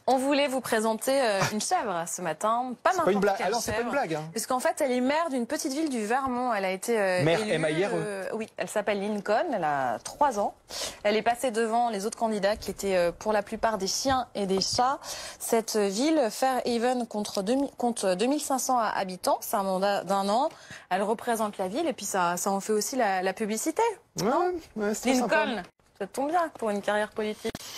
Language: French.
On voulait vous présenter une chèvre ce matin, pas n'importe quelle Alors c'est pas une blague. Hein. Puisqu'en fait, elle est maire d'une petite ville du Vermont. Elle a été maire élue, M-A-I-R-E. oui, elle s'appelle Lincoln. Elle a 3 ans. Elle est passée devant les autres candidats qui étaient pour la plupart des chiens et des chats. Cette ville, Fairhaven, compte 2500 habitants. C'est un mandat d'1 an. Elle représente la ville et puis ça en fait aussi la publicité. Ouais, c'est Lincoln, sympa. ça tombe bien pour une carrière politique.